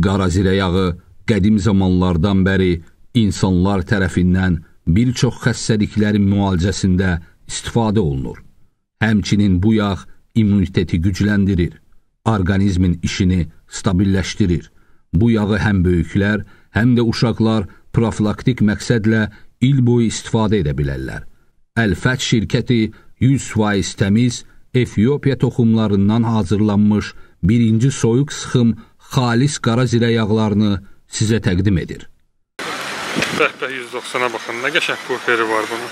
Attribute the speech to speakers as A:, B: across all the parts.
A: Qara zirə yağı qədim zamanlardan bəri insanlar tərəfindən bir çox xəstəliklərin müalicəsində istifadə olunur. Həmçinin bu yağ immuniteti gücləndirir, orqanizmin işini stabilləşdirir. Bu yağı həm böyüklər, həm də uşaqlar profilaktik məqsədlə il boyu istifadə edə bilərlər. Əl-Fət şirkəti 100% təmiz Efiopiya toxumlarından hazırlanmış birinci soyuq sıxım xalis qara zirə yağlarını sizə təqdim edir.
B: Bəh-bəh 190'a baxın, nə qəşəng buferi var bunun.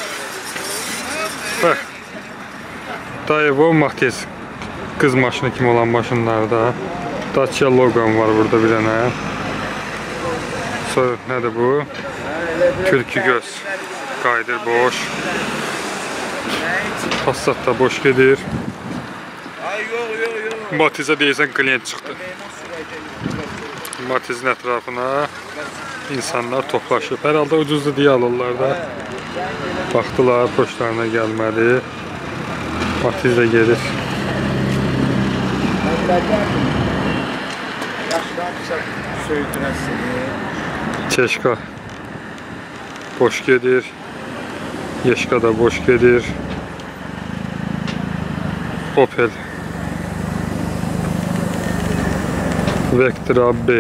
B: Bəh, Daewoo Matiz qız maşını kimi olan maşınlarda Dacia Logan var burada bir dənə. Sonra nədir bu? Türkü göz. Qaydır boş. Passat da boş gedir. Matizə deyəsən klient çıxdı. Matizin ətrafına insanlar toplaşıb. Hər halda ucuzdur deyə alırlar da. Baxdılar, poçlarına gəlmədi. Matiz də gedir. Çeşka boş gedir. Yeşka da boş gedir. Opel Vectra B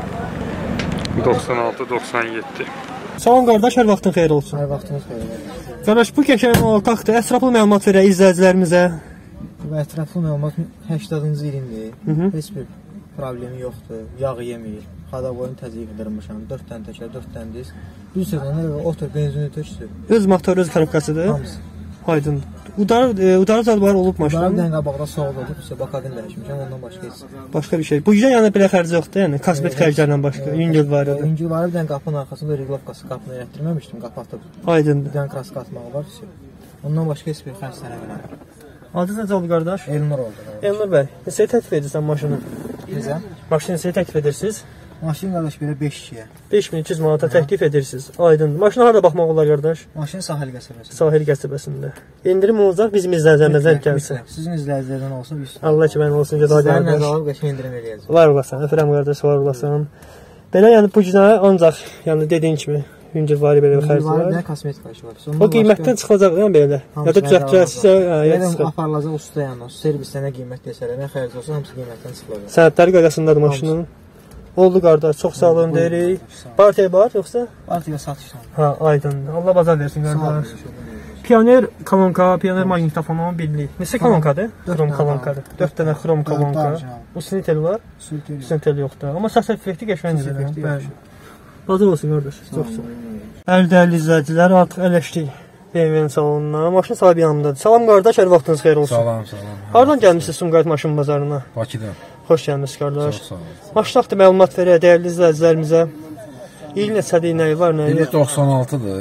B: 96-97.
C: Salam qardaş, hər vaxtın xeyir olsun.
D: Hər vaxtınız xeyir olsun.
C: Qardaş, bu keçən otaqda ətraflı məlumat verək izləyicilərimizə.
D: Bu ətraflı məlumat 80-cı ilindir. Heç bir problemi yoxdur. Yağ yemir. Xadaboyunu təzyiq edilmişəm. 4 dənə təkər, 4 dənə disk. Bir sözlə otur benzini töksün.
C: Öz motor, öz korobkasıdır.
D: Hamısı.
C: Aydın. Udarı zadlar olub maşının.
D: Udarı bir dənə qabaqda soğud olub. Bakadin dəyişmişəm. Ondan başqa heç.
C: Başqa bir şey. Bu yüzden yəni belə xərci yoxdur. Yəni kosmetik xərclərdən başqa. Yüngül var idi.
D: Yüngül var. Bir dənə qapının arxasında reglovkası qapını elətdirməmişdim. Qapatıb.
C: Aydındır.
D: Bir dənə kraska atmağı var. Ondan başqa heç bir xərc tələb eləmirəm.
C: Adınız necə oldu qardaş?
D: Elnur oldu.
C: Elnur bəy, neçəyə təklif edirsən maşını?
D: Necə?
C: Maşını neçəyə təklif edirsiniz?
D: Maşın qardaş belə 5-2-yə.
C: 5200 manata təklif edirsiniz. Aydın. Maşına harada baxmaq olar qardaş?
D: Maşın Sahil qəsəbəsində.
C: Sahil qəsəbəsində. İndirim olacaq bizim izləyicilərimizdən gəlsin.
D: Sizin izləyicilərdən olsun.
C: Allah ki, mən olsun ki, daha
D: qardaş. Sizlərlə alıb qəşəng indirim eləyəcəm.
C: Var olasın. Öpürəm qardaş, var olasın. Belə yəni bu günə ancaq yəni dediyin kimi yüngül var belə bir xərc var.
D: Nə kosmetika işi var.
C: O qiymətdən çıxacaq yəni belə. Ya da düzəltdirəsinizsə, ya da
D: aparılacaq usta yəni. Servisdə nə qiymət desələr, nə xərc olsa hamısı qiymətdən çıxılacaq.
C: Sənədləri qaydasındadır maşının. Oldu qardaş, çox sağ olun deyirik. Partiya var yoxsa?
D: Partiya satışdan.
C: Ha, aydın. Allah bazar versin qardaş. Pioner kolonka, pioner maqnitofonun birliyi. Neçə kolonkadır? Xrom kolonkadır. 4 dənə xrom kolonka. Bu snitel var? Snitel yoxdur. Amma səs effekti qəşəngdir. Bəli. Bazar olsun qardaş. Çox sağ ol. Dəyərli izləyicilər, artıq ələşdik BMW-nin salonuna. Maşın sahibi yanımdadır. Salam qardaş, hər vaxtınız xeyir olsun.
E: Salam, salam.
C: Hardan gəlmisiniz Sumqayıt maşın bazarına?
E: Bakıdan.
C: Xoş gəlmisiniz qardaş.
E: Çox sağ olun.
C: Maşın haqqında məlumat verək dəyərli izləyicilərimizə. İl neçədir, nəyi var, nəyi yox?
E: 96-dır.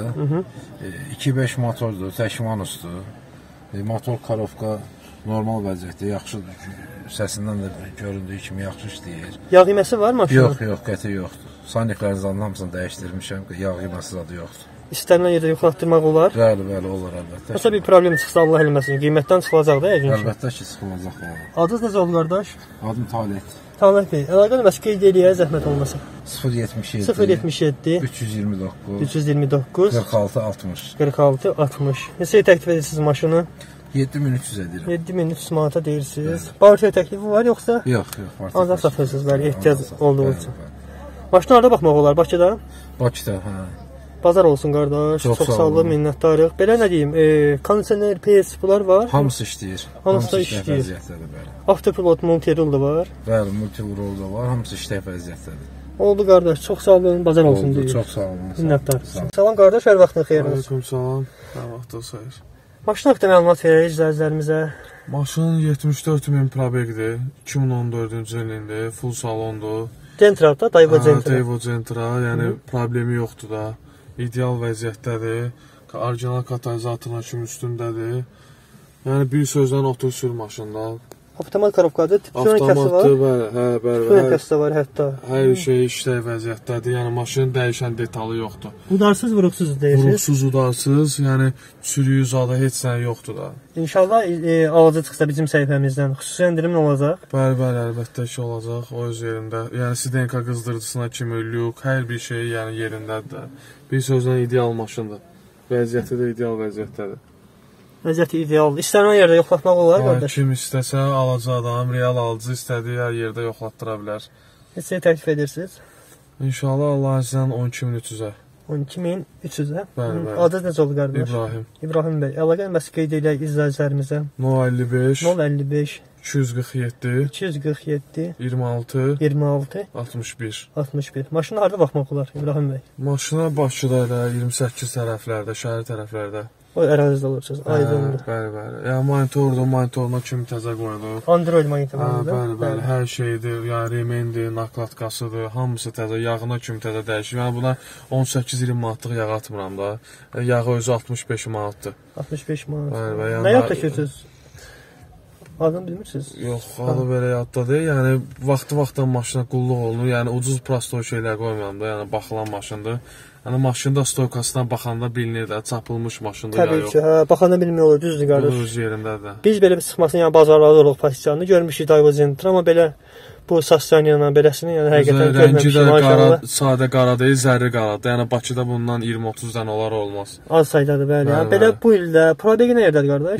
E: 2.5 motordur, təkmanusdur. Motor karovka normal vəziyyətdə, yaxşıdır. Səsindən də göründüyü kimi yaxşı işləyir.
C: Yağ yeməsi var maşının?
E: Yox, yox, qəti yoxdur. Saniklərin hamısını dəyişdirmişəm, yağ yeməsi zadı yoxdur.
C: İstənilən yerdə yoxlatdırmaq olar?
E: Bəli, bəli, olur əlbəttə.
C: Məsələn bir problem çıxsa Allah eləməsin, qiymətdən çıxılacaq da yəqin ki.
E: Əlbəttə ki, çıxılacaq.
C: Adınız necə oldu qardaş?
E: Adım Talət.
C: Talət bəy, əlaqə nömrəsi qeyd eləyə zəhmət olmasa.
E: 077
C: 077
E: 329
C: 329
E: 46 60
C: 46 60. Neçəyə təklif edirsiniz maşını?
E: 7300 edirəm.
C: 7300 manata deyirsiniz. Partiya təklifi var yoxsa?
E: Yox, yox.
C: Ancaq satırsınız, bəli, ehtiyac olduğu üçün. Maşını harada baxmaq olar? Bakıda?
E: Bakıda, hə.
C: Bazar olsun qardaş. Çox sağ olun, minnətdarıq. Belə nə deyim, kondisioner, PS bunlar var?
E: Hamısı işləyir.
C: Hamısı da işləyir. Avtopilot, multirol da var.
E: Bəli, multirol da var. Hamısı işlək vəziyyətdədir.
C: Oldu qardaş, çox sağ olun, bazar olsun deyir.
E: Çox sağ olun.
C: Minnətdarıq. Salam qardaş, hər vaxtın xeyir olsun.
F: Aleyküm salam. Hər vaxtınız xeyir.
C: Maşın haqqında məlumat verək izləyicilərimizə.
F: Maşın 74.000 probegdir. 2014-cü ilində, full salondur.
C: Gentra da, Daewoo Gentra.
F: Daewoo Gentra, yəni problemi yoxdur da. İdeal vəziyyətdədir. Orijinal katalizatorla kimi üstündədir. Yəni bir sözlə otur sür maşında.
C: Avtomat korobkadır, tipsonikası var.
F: Bəli,
C: Tipsonikası da var hətta.
F: hər şey işlək vəziyyətdədir. Yəni maşının dəyişən detalı yoxdur.
C: Udarsız, vuruqsuz deyirsiniz.
F: Vuruqsuz, udarsız, yəni sürüyü zadı heç nə yoxdur da.
C: İnşallah alacaqsa bizim səhifəmizdən xüsusi endirim olacaq.
F: Bəli, əlbəttə ki olacaq o öz yerində. Yəni STNK qızdırıcısına kimi lük, hər bir şey yəni yerindədir. Bir sözlə ideal maşındır. Vəziyyəti də ideal vəziyyətdədir.
C: Vəziyyəti idealdır. İstənilən yerdə yoxlatmaq olar, qardaş.
F: Kim istəsə alacaq adam, real alıcı istədiyi hər yerdə yoxlatdıra bilər.
C: Neçəyə təklif edirsiniz?
F: İnşallah Allah sizdən 12300-ə.
C: 12300-ə.
F: Bəli.
C: Adınız necə oldu, qardaş?
F: İbrahim
C: Bəy. Əlaqə məsələ qeyd edək izləyicilərimizə.
F: 055
C: 247 26 61. Maşını harda baxmaq olar, İbrahim bəy?
F: Maşına Bakıda elə 28 tərəflərdə, şəhər tərəflərdə.
C: O ərazidə olursunuz, aydındır.
F: Bəli. Yəni monitoruna kimi təzə qoyulur.
C: Android monitorunda.
F: Bəli, hər şeydir. Yəni remendir, naklatkasıdır, hamısı təzə, yağına kimi təzə dəyişir. Yəni buna 18-20 manatlıq yağ atmıram da. Yağı özü 65 manatdır.
C: 65 manat.
F: Bəli,
C: nə yağ tökürsünüz? Adını bilmirsiniz?
F: Yox, adı belə yadda deyil. Yəni vaxtı-vaxtdan maşına qulluq olunur. Yəni ucuz prosto şeylər qoymuram da. Yəni baxılan maşındır. Yəni maşında stoykasından baxanda bilinir də, çapılmış maşındır ya yox.
C: Təbii ki, baxanda bilmək olur, düzdür qardaş.
F: Öz yerindədir.
C: Biz belə bir çıxmasını, yəni bazarlarda oluq pasiyanını görmüşük Dayvozendir, amma belə bu Sastaniyana beləsini, yəni həqiqətən görməmişik maşallah.
F: Sadə qara deyil, zərri qaradır. Yəni Bakıda bundan 20-30 dənə olar olmaz.
C: Az saydadır bəli. Yəni belə bu ildə probegi nə yerdədir qardaş?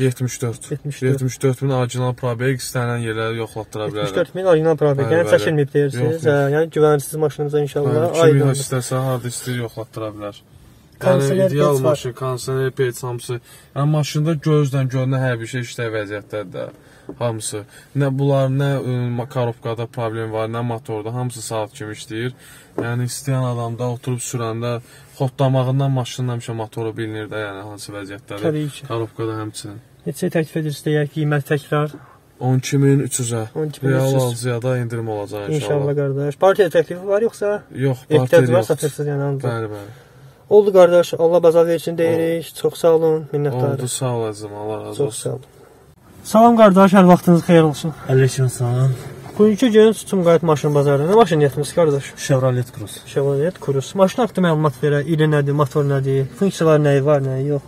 F: 74 min orijinal probeg istənilən yerlərə yoxlatdıra bilər.
C: 74 min orijinal probeg. Yəni çəkilməyib deyirsiniz. Yəni güvənsiz maşınınıza inşallah
F: aydın. Kim istəsə harda istəyir yoxlatdıra bilər. Yəni ideal maşın, kondisioner, pec hamısı. Yəni maşında gözdən görünən hər bir şey işlək vəziyyətdədir. Hamısı. Nə bunlar, nə korobkada problem var, nə motorda, hamısı saat kimi işləyir. Yəni istəyən adamda oturub sürəndə xotdamağından maşının həmişə motoru bilinir də, yəni hansı vəziyyətdədir.
C: Təbii ki.
F: Korobkada həmçinin.
C: Neçə təklif edirsiniz deyək, qiymət təkrar?
F: 12300-ə. Real alıcıya da indirim olacaq inşallah.
C: İnşallah qardaş. Partiya təklifi var yoxsa?
F: Yox, partiya yox.
C: Satırsınız yəni ancaq.
F: Bəli.
C: Oldu qardaş, Allah bazar versin deyirik. Çox sağ olun, minnətdarıq.
F: Oldu, sağ olasın, Allah razı olsun.
C: Çox sağ olun. Salam qardaş, hər vaxtınız xeyir olsun.
D: Aleyküm salam.
C: Bugünkü gün Sumqayıt maşın bazarında. Nə maşın yetmişsiniz qardaş?
D: Chevrolet Cruze.
C: Chevrolet Cruze. Maşın haqqında məlumat verə, ili nədir, motor nədir, funksiyalar nəyi var, nəyi yox?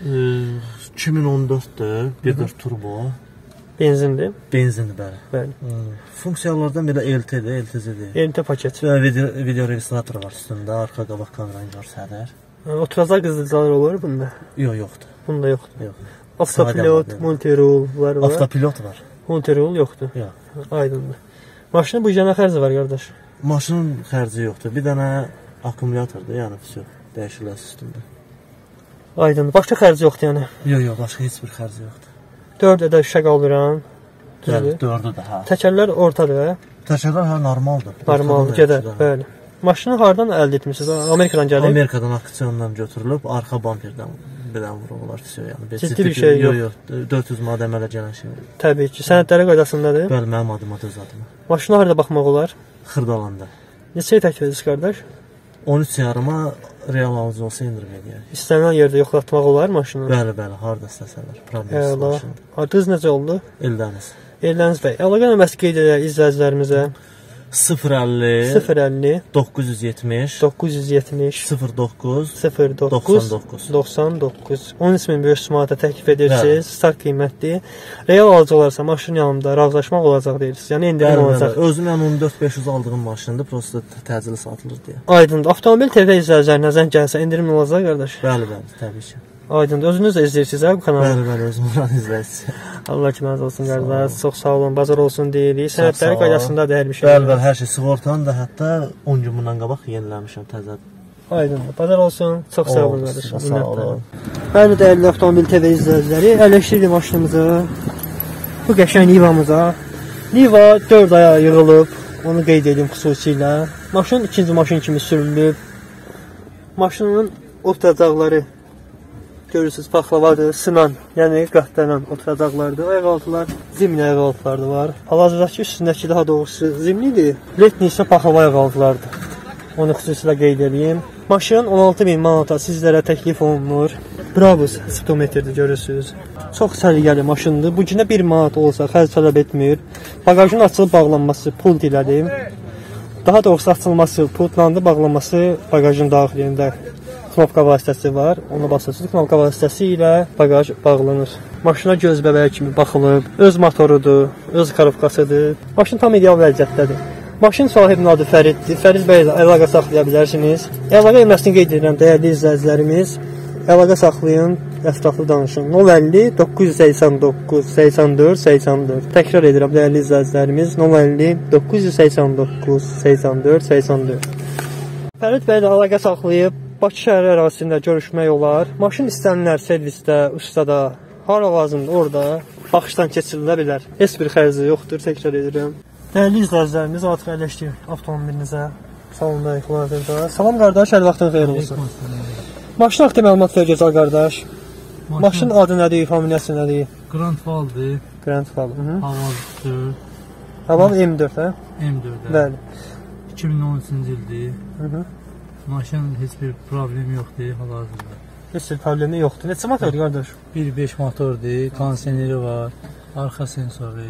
D: 2014-dür, 1.4 turbo.
C: Benzindir?
D: Benzindir,
C: bəli.
D: Funksiyalardan belə LT-dir, LTZ-dir.
C: LT paket.
D: Video registratoru var üstündə, arxa qabaq kameranı göstərir.
C: Oturacaq qızılcalar olur bunda?
D: Yoxdur.
C: Bunda yoxdur. Avtopilot, multirol var.
D: Avtopilot var.
C: Multirol yoxdur.
D: Yox.
C: Aydındır. Maşının bu yana xərci var qardaş?
D: Maşının xərci yoxdur. Bir dənə akkumulyatordur, yəni vəsə dəyişirlər üstündə.
C: Aydındır. Başqa xərci yoxdur yəni?
D: Yox, başqa heç bir xərci yoxdur.
C: 4 ədəd şüşə qaldıran.
D: Bəli, 4-dür də, hə.
C: Təkərlər ortadır.
D: Təkərlər normaldır.
C: Normaldır, gedər, bəli. Maşını hardan əldə etmisiniz? Amerikadan gəlib?
D: Amerikadan auksiondan götürülüb, arxa bamperdən bilən vururlar düşüyor yəni.
C: Ciddi bir şey yox.
D: Yox, 400 manat əmələ gələn şey.
C: Təbii ki, sənədləri qaydasındadır.
D: Bəli, mənim adıma öz adıma.
C: Maşına harda baxmaq olar?
D: Xırdalanda.
C: Neçəyə təklif edirsiniz qardaş?
D: 13 yarıma real alıcı olsa indirim edəyək.
C: İstənilən yerdə yoxlatmaq olar maşını?
D: Bəli, harda istəsələr. Problemsiz maşındır.
C: Adınız necə oldu?
D: Eldəniz.
C: Eldəniz bəy. Əlaqə nömrəsi qeyd edək izləyicilərimizə.
D: 050 970 09
C: 99. 10500 manata təklif edirsiniz. Start qiymətli. Real alıcı olarsa maşın yanında razılaşmaq olacaq deyirsiniz. Yəni indirim olacaq.
D: Özüm yəni 14500 aldığım maşındır, prosta təcili satılır deyə.
C: Aydındır. Avtomobil TV izləyicilərinə zəng gəlsə indirim olacaq qardaş?
D: Bəli, təbii ki.
C: Aydındır. Özünüz də izləyirsiniz bu kanalı?
D: Bəli, özüm buranı izləyirəm.
C: Allah köməyiniz olsun qardaş. Çox sağ olun. Bazar olsun deyirik. Sənədləri qaydasındadır hər bir şey.
D: Bəli, hər şey. Sığortanı da hətta 10 gün bundan qabaq yeniləmişəm təzədən.
C: Aydındır. Bazar olsun. Çox sağ olun qardaş. Sağ olun. Bəli, dəyərli Avtomobil TV izləyiciləri, əlləşdiririk maşınımızı. Bu qəşəng Nivamıza. Niva 4 aya yığılıb. Onu qeyd edim xüsusilə. Maşın ikinci maşın kimi sürülüb. Maşının oturacaqları görürsünüz, paxlavadır, sınan, yəni qatlanan oturacaqlardır. Ayaq altılar, zimni ayaq altıları var. Hal-hazırdakı üstündəki daha doğrusu zimnidir. Letni isə paxlava ayaq altılardır. Onu xüsusilə qeyd edeyim. Maşın 16.000 manata sizlərə təklif olunur. Bravo, speedometrdir görürsüz. Çox səliqəli maşındır. Bu günə 1 manat olsa xərc tələb etmir. Bagajın açılıb bağlanması pult ilədir. Daha doğrusu açılması pultlandı, bağlanması bagajın daxilində knopka vasitəsi var. Ona basırsınız, knopka vasitəsi ilə bagaj bağlanır. Maşına göz bəbəyi kimi baxılıb, öz motorudur, öz karobkasıdır. Maşın tam ideal vəziyyətdədir. Maşın sahibinin adı Fəriddir. Fərid bəy ilə əlaqə saxlaya bilərsiniz. Əlaqə etməsini qeyd edirəm, dəyərli izləyicilərimiz. Əlaqə saxlayın, ətraflı danışın. 050 989 84 84. Təkrar edirəm, dəyərli izləyicilərimiz. 050 989 84 84. Fərid bəy ilə əlaqə saxlayıb Bakı şəhəri ərazisində görüşmək olar. Maşın istənilər servisdə, ustada, hara lazımdır orada baxışdan keçirilə bilər. Heç bir xərci yoxdur, təkrar edirəm. Dəyərli izləyicilərimiz, artıq əyləşdik avtomobilinizə. Salamlayıq, xülasə. Salam qardaş, hər vaxtın xeyir olsun. Maşın haqqında məlumat ver gözəl qardaş. Maşın adı nədir, familiyası nədir?
G: Grand Valdir.
C: Grand Val.
G: Haval 4.
C: Haval M4, hə?
G: M4.
C: Bəli.
G: 2013-cü ildir. Maşın heç bir problemi yoxdur hal-hazırda.
C: Heç bir problemi yoxdur. Neçə motor qardaş?
G: 1.5 motordur, kondisioneri var, arxa sensoru.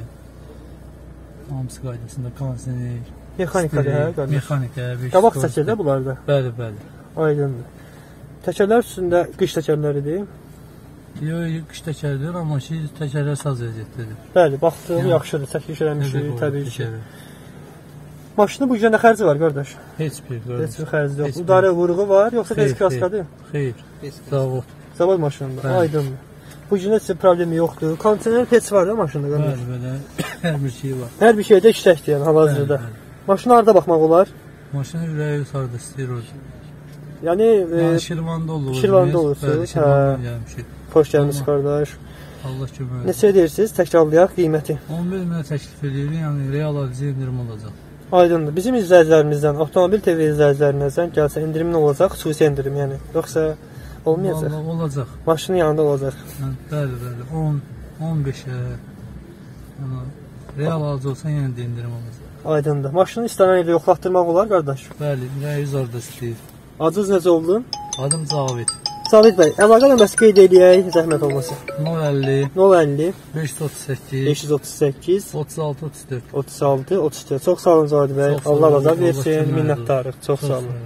G: Hamısı qaydasında kondisioner.
C: Mexanikadır, hə qardaş?
G: Mexanika, 5.
C: Qabaq çəkirdə bunlarda?
G: Bəli, bəli.
C: Aydındır. Təkərlər üstündə qış təkərləridir.
G: Yox, qış təkərdir, amma ki, təkərlər saz vəziyyətdədir.
C: Bəli, baxdığım yaxşıdır, çəkiş eləmişik, təbii ki. Maşının bu günə xərci var qardaş?
G: Heç bir qardaş.
C: Heç bir xərci yox. Udarı vuruğu var, yoxsa tez kraskadır?
G: Xeyr, zavod.
C: Zavod maşınında, aydındır. Bu günə heç bir problemi yoxdur. Kondisioner pech var da maşında qardaş?
G: Bəli, belə, hər bir şey var.
C: Hər bir şeydə işləkdir, yəni hal-hazırda. Maşını harada baxmaq olar?
G: Maşını ürəyi yuxarıda istəyir o.
C: Yəni
G: Şirvanda olur.
C: Şirvanda olursunuz.
G: Şirvanda gəlmişik.
C: Xoş gəlmisiniz qardaş.
G: Allah kömək.
C: Neçə deyirsiniz? Təkrarlayaq qiyməti.
G: 11 minə təklif edirik, yəni real alıcı indirim olacaq.
C: Aydındır. Bizim izləyicilərimizdən, Avtomobil TV izləyicilərimizdən gəlsə indirimin olacaq, xüsusi indirim yəni. Yoxsa olmayacaq?
G: Vallahi olacaq.
C: Maşının yanında olacaq.
G: Bəli, bəli. 10, 15-ə. Yəni real alıcı olsa yenə də indirim olacaq.
C: Aydındır. Maşını istənilən yerdə yoxlatdırmaq olar qardaş.
G: Bəli, 100 orada istəyir.
C: Adınız necə oldu?
G: Adım Cavid.
C: Cavid bəy, əlaqə nömrəsi qeyd eləyək, zəhmət olmasın.
G: 050
C: 050
G: 538
C: 538
G: 36 34.
C: 36 34. Çox sağ olun Cavid bəy. Allah razı versin. Minnətdarıq. Çox sağ olun.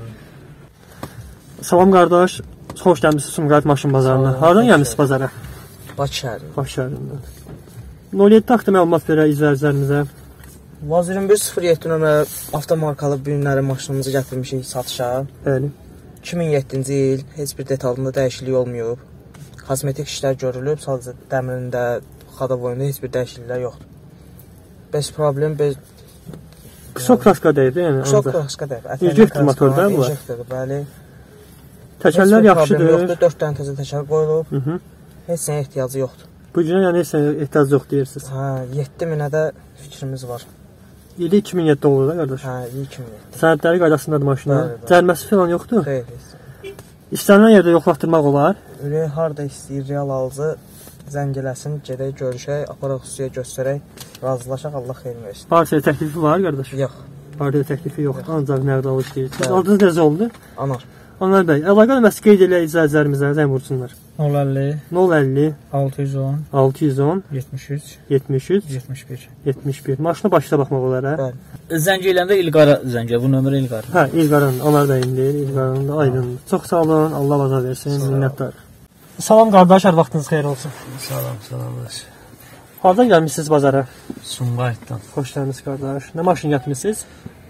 C: Salam qardaş. Xoş gəlmisiniz Sumqayıt maşın bazarına. Hardan gəlmisiniz bazara?
H: Bakı şəhəri.
C: Bakı şəhərindən. 07 haqqında məlumat verək izləyicilərimizə.
H: Vaz 2107 nömrə avtomarkalı bugünləri maşınımızı gətirmişik satışa.
C: Bəli.
H: 2007-ci il heç bir detalında dəyişiklik olmayıb. Kozmetik işlər görülüb, sadəcə dəmirində, xadavoyunda heç bir dəyişikliklər yoxdur. Bez problem, bez...
C: Qısa kraska deyildi, yəni.
H: Qısa kraska deyil.
C: İnjektor motor da bu?
H: İnjektordur, bəli.
C: Təkərlər yaxşıdır.
H: Yoxdur, 4 dənə təzə təkər qoyulub. Heç nəyə ehtiyacı yoxdur.
C: Bu günə yəni heç nəyə ehtiyac yox deyirsiniz.
H: Hə, 7000-ə də fikrimiz var.
C: İli 2007 olur da qardaş.
H: Hə, 2007.
C: Sənədləri qaydasındadır maşına. Cəriməsi falan yoxdur?
H: Xeyr.
C: İstənilən yerdə yoxlatdırmaq olar.
H: Ürək harda istəyir, real alıcı zəng eləsin, gedək, görüşək, aparaq xüsusiyə göstərək, razılaşaq, Allah xeyir versin.
C: Partiya təklifi var qardaş?
H: Yox.
C: Partiya təklifi yoxdur, ancaq nəqd alış deyirsiniz. Adınız necə oldu?
H: Anar.
C: Anar bəy, əlaqə nömrəsi qeyd elə izləyicilərimizə zəng vursunlar.
G: 050
C: 050
G: 610
C: 610
G: 73
C: 73
G: 71.
C: 71. Maşına başda baxmaq olar, hə?
H: Bəli.
G: Zəng eləndə İlqara zəng elə, bu nömrə İlqara.
C: Hə, İlqaran, Anar bəyindir, İlqaran da aydındır. Çox sağ olun, Allah bazar versin, minnətdarıq. Salam qardaş, hər vaxtınız xeyir olsun.
G: Salam, salamlar.
C: Hardan gəlmisiniz bazara?
G: Sumqayıtdan.
C: Xoş gəlmisiniz qardaş. Nə maşın gətirmisiniz?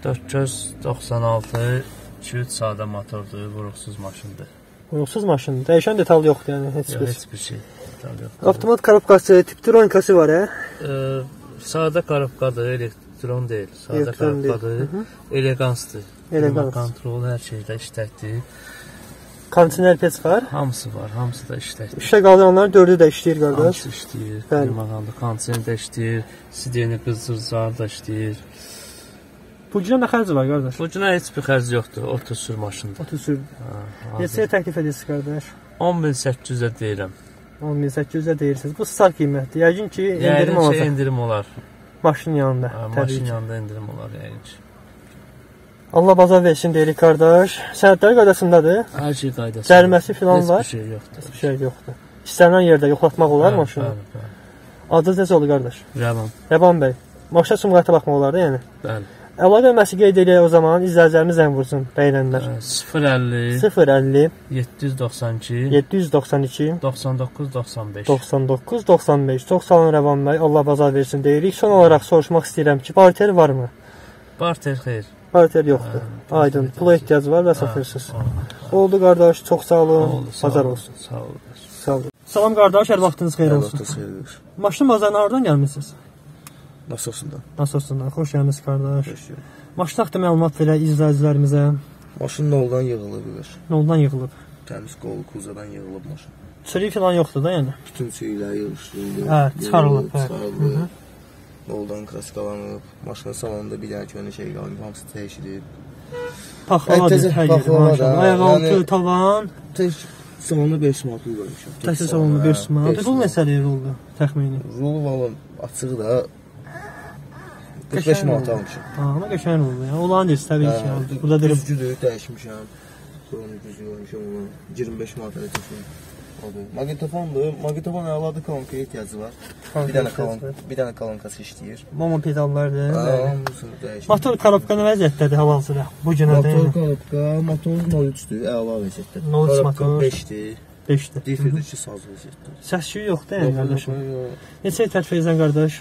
G: 496 200 sadə motordur, vuruqsuz maşındır.
C: Vuruqsuz maşın. Dəyişən detal yoxdur, yəni heç bir.
G: Heç bir şey detal yoxdur.
C: Avtomat korobkası, tip tronikası var, hə?
G: Sadə korobkadır, elektron deyil. Sadə korobkadır, elegansdır.
C: Elegans.
G: Kontrol hər şeydə işləkdir.
C: Kondisioner pech var.
G: Hamısı var, hamısı da işləkdir.
C: İşə qalanlar 4-ü də işləyir qardaş.
G: Hamısı işləyir. Klimalı kondisioner də işləyir, sidiyeni qızdırıcılar da işləyir.
C: Bu günə nə xərci var qardaş?
G: Bu günə heç bir xərc yoxdur, otur sür maşındır.
C: Otur sür. Neçəyə təklif edirsiniz qardaş?
G: 10.800-ə deyirəm.
C: 10.800-ə deyirsiniz. Bu start qiymətdir. Yəqin ki, indirim olacaq.
G: İndirim olar.
C: Maşının yanında.
G: Maşının yanında indirim olar yəqin ki.
C: Allah bazar versin deyirik qardaş. Sənədləri qaydasındadır.
G: Hər şey qaydasında.
C: Cəriməsi filan var.
G: Heç bir şey yoxdur.
C: Heç bir şey yoxdur. İstənilən yerdə yoxlatmaq olar maşını.
G: Bəli.
C: Adınız necə oldu qardaş?
G: Rəvan.
C: Rəvan bəy. Maşına sumqayıta baxmaq olardı yəni.
G: Bəli.
C: Əlaqə nömrəsi qeyd edək o zaman izləyicilərimiz zəng vursun bəyənənlər.
G: 050
C: 050
G: 792
C: 792
G: 99 95.
C: 99 95. Çox sağ olun Rəvan bəy. Allah bazar versin deyirik. Son olaraq soruşmaq istəyirəm ki, barter varmı?
G: Barter xeyr.
C: Barter yoxdur. Aydın. Pula ehtiyac var və satırsınız. Oldu qardaş. Çox sağ olun. Bazar olsun.
G: Sağ olun.
C: Sağ olun. Salam qardaş, hər vaxtınız xeyir olsun. Maşın bazarına hardan gəlmisiniz?
I: Nasosundan.
C: Nasosundan. Xoş gəlmisiniz qardaş. Maşın haqqında məlumat verək izləyicilərimizə.
I: Maşın noldan yığılıb bilir.
C: Noldan yığılıb?
I: Təmiz qolu kuzadan yığılıb maşın.
C: Çürük falan yoxdur da yəni.
I: Bütün çürüklər yığışdırılıb.
C: Hə, çıxarılıb.
I: Çıxarılıb. Noldan kraskalanıb. Maşının salonunda bir dənə köhnə şey qalıb. Hamısı dəyişilib.
C: Paxlavadır hər yeri maşallah. Ayaqaltı, tavan.
I: Tək salonda 5 manatlı qoymuşam.
C: Təkcə salonda 5 manat. Rul neçəli oldu təxmini?
I: Rul valla açıq da 45 manat almışam.
C: Amma qəşəng oldu ya. Olan deyil təbii ki. Burada deyil.
I: Düzgüdür, dəyişmişəm. Buranı düzgü qoymuşam onu. 25 manat elə təşkil. Magnetofondur. Magnetofon əladı kolonkaya ehtiyacı var. Bir dənə kolonkası işləyir.
C: Mama pedallardır.
I: Hamısını dəyişir.
C: Motor korobka nə vəziyyətdədir hal-hazırda? Bu günə
I: Motor korobka, motor 03-dür, əla vəziyyətdə.
C: 03 motor.
I: 5-dir.
C: 5-dir.
I: Difridir ki, saz vəziyyətdə.
C: Səs-küyü yoxdur yəni qardaşım. Neçə tərtib edirsən qardaş?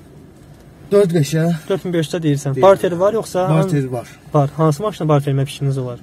I: 4-5-ə.
C: 4500-də deyirsən. Barteri var yoxsa?
I: Barteri var.
C: Var. Hansı maşına bartermə fikriniz olar?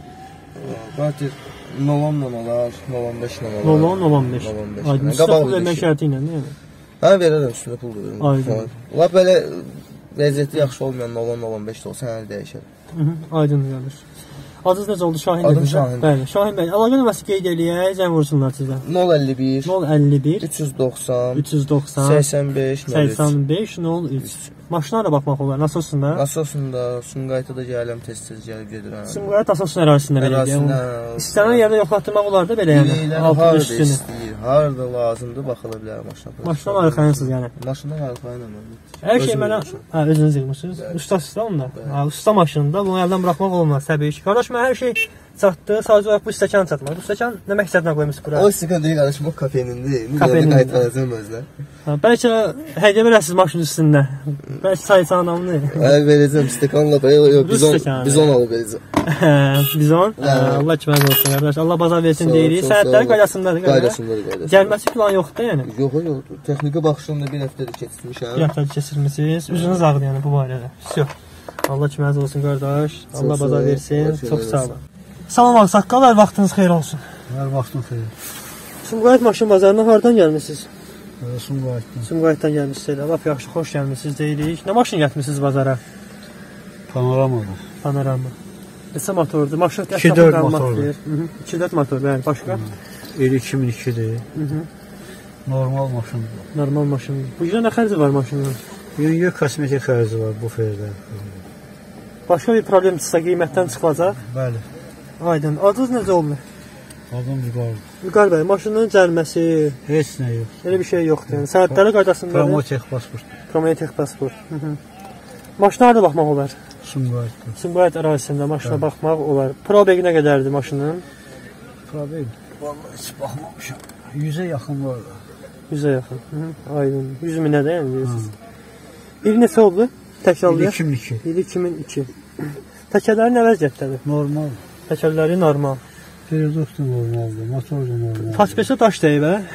I: Barter 0-10 olar, 0-15 olar.
C: 0-10-0-15. Aydın. Üstünə pul vermək şərti ilə, yəni?
I: Hə, verərəm, üstünə pul veririm.
C: Aydın.
I: Ola belə vəziyyəti yaxşı olmayan 0-15 də olsa, həni dəyişərəm.
C: Aydın qardaş. Adınız necə oldu? Şahin
I: Adım Şahin.
C: Bəli, Şahin bəy. Əlaqə nömrəsi qeyd eləyək, zəng vursunlar sizə.
I: 051
C: 051
I: 390
C: 390
I: 85
C: 85 03. Maşınlara baxmaq olar. Nasosunda?
I: Nasosunda, Sumqayıta da gələm, tez-tez gəlib gedirəm.
C: Sumqayıt Nasosun ərazisində belə deyək. İstənilən yerdə yoxlatdırmaq olar da belə yəni.
I: Altı üstünü. Harada lazımdır, baxıla bilər maşına.
C: Maşından arxayınsınız yəni.
I: Maşından arxayınam.
C: Hər şey mənə özünüz yığmısınız. Ustasız da onda. Usta maşınında bunu əldən buraxmaq olmaz təbii ki. Qardaş mən hər şey çatdı. Sadəcə olaraq bu stəkanı çatmadı. Bu stəkan nə məqsədlə qoymusunuz bura?
I: O stəkan deyil qardaşım, o kafenindir. Müzədə qayıtmayacağım özlə.
C: Bəlkə hədiyyə verəsiniz maşının üstündə. Bəlkə sayısan anamını.
I: Verəcəm stəkanla bizon alıb verəcəm.
C: Bizon? Allah kimə olsun qardaş. Allah bazar versin deyirik. Sənədləri qaydasındadır.
I: Qaydasındadır.
C: Gəlməsi falan yoxdur yəni.
I: Yoxdur. Texniki baxışımda bir həftədir keçirmişəm.
C: Bir həftədir keçirmisiniz. Üzünüz ağır yəni bu barədə. Yox. Allah kimə olsun qardaş. Allah bazar versin. Çox sağ olun. Salam ağsaqqal, hər vaxtınız xeyir olsun.
J: Hər vaxtın xeyir.
C: Sumqayıt maşın bazarına hardan gəlmisiniz?
J: Sumqayıtdan.
C: Sumqayıtdan gəlmisiniz elə. Lap yaxşı, xoş gəlmisiniz deyirik. Nə maşın gətirmisiniz bazara?
J: Panoramadır.
C: Panorama. Neçə motordur? Maşın
J: 2-4 motordur.
C: 2-4 motor, bəli. Başqa?
J: 2002-dir. Normal maşındır.
C: Normal maşındır. Bu günə nə xərci var maşının?
J: Yüngül kosmetik xərci var bu ferdə.
C: Başqa bir problem çıxsa qiymətdən çıxılacaq?
J: Bəli.
C: Aydın. Adınız necə oldu?
J: Adım Vüqar.
C: Vüqar bəy, maşının cərməsi?
J: Heç nə yox.
C: Elə bir şey yoxdur. Yəni sənədləri qaydasındadır.
J: Promotek pasport.
C: Promotek pasport. Maşına harda baxmaq olar?
J: Sumqayıtda.
C: Sumqayıt ərazisində maşına baxmaq olar. Probegi nə qədərdir maşının?
J: Probeg. Vallahi heç baxmamışam. 100-ə yaxın var.
C: 100-ə yaxın. Aydın. 100 minə də yəni deyirsiniz. İl neçə oldu? Təkrarlayaq.
J: 2002.
C: İl 2002. Təkərləri nə vəziyyətdədir?
J: Normal.
C: Təkərləri normal.
J: Periodok da normaldır, motor da normaldır.
C: Paspesi daş deyib, hə?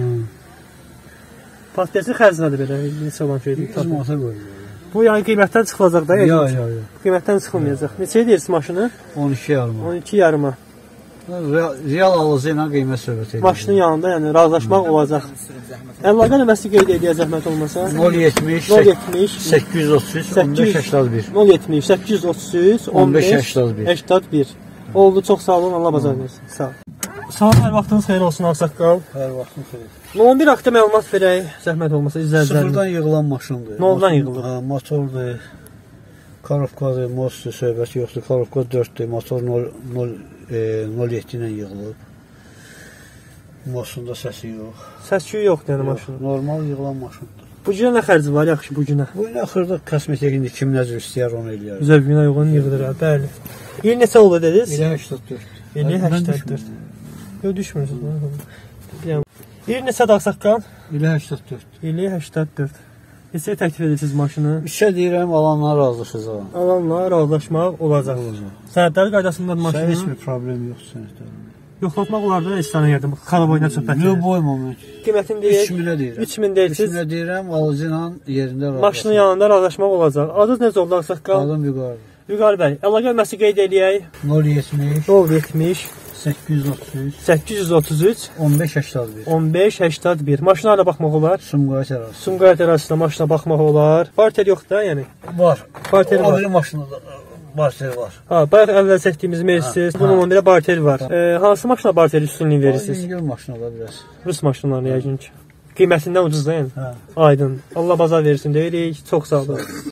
C: Paspesi xərc nədir belə? Neçə olan şeydir?
J: 100 manata qoyuyor.
C: Bu yəni qiymətdən çıxılacaq da?
J: Yox.
C: Qiymətdən çıxılmayacaq. Neçə deyirsiniz maşını?
J: 12 yarıma.
C: 12 yarıma.
J: Real alıcı ilə qiymət söhbət edir.
C: Maşının yanında yəni razılaşmaq olacaq. Əlaqə nömrəsi qeyd edə zəhmət olmasa?
J: 070 833 1581.
C: 070 833 1581. Oldu, çox sağ olun, Allah bazar versin. Sağ ol. Sağ ol, hər vaxtınız xeyir olsun, ağsaqqal.
J: Hər vaxtın xeyir.
C: 11 haqda məlumat verək, zəhmət olmasa izləyicilərin.
J: Sıfırdan yığılan maşındır.
C: Noldan yığılır?
J: Motordur, korobkadır, mostdur, söhbət yoxdur. Korobka 4-dür, motor 0.7 ilə yığılıb. Mostunda səsi yox.
C: Səs-küyü yoxdur yəni maşının.
J: Normal yığılan maşındır.
C: Bu günə nə xərci var, yaxşı bu günə?
J: Bu nə xırda kosmetik indi kim nə cür istəyər onu eləyər.
C: Zövqünə uyğun yığılır, bəli. İl neçə oldu dediniz?
J: İlə 84.
C: İli 84. Yox, düşmürsünüz. İl neçə ağsaqqal?
J: İlə 84.
C: İli 84. Neçəyə təklif edirsiniz maşını?
J: İşə deyirəm, alanlara razılaşacaq.
C: Alanla razılaşmaq olacaq. Sənədləri qaydasındadır maşının?
J: Heç bir problem yoxdur sənədlərində.
C: Yoxlatmaq olar da istənə yerdə. Karaboyuna söhbət edir.
J: Yox, boy moment.
C: Qiymətini deyək.
J: 3000-ə deyirəm.
C: 3000 deyirsiniz.
J: 3000-ə deyirəm, alıcı ilə yerində razılaşmaq.
C: Maşının yanında razılaşmaq olacaq. Adınız necə oldu ağsaqqal?
J: Adım Vüqar.
C: Vüqar bəy, əlaqə nömrəsi qeyd eləyək.
J: 070
C: 070
J: 833
C: 833
J: 1581.
C: 1581. Maşına da baxmaq olar.
J: Sumqayıt ərazisi.
C: Sumqayıt ərazisində maşına baxmaq olar. Barter yoxdur da, yəni.
J: Var.
C: Barter var.
J: Avili maşında barter var.
C: Ha, bayaq əvvəl çəkdiyimiz Mercedes, bunun bir də barter var. Hansı maşına barter üstünlüyü verirsiniz?
J: İngil maşını ola biraz.
C: Rus maşınlarını yəqin ki. Qiymətindən ucuz da yəni.
J: Hə.
C: Aydın. Allah bazar versin deyirik. Çox sağ olun.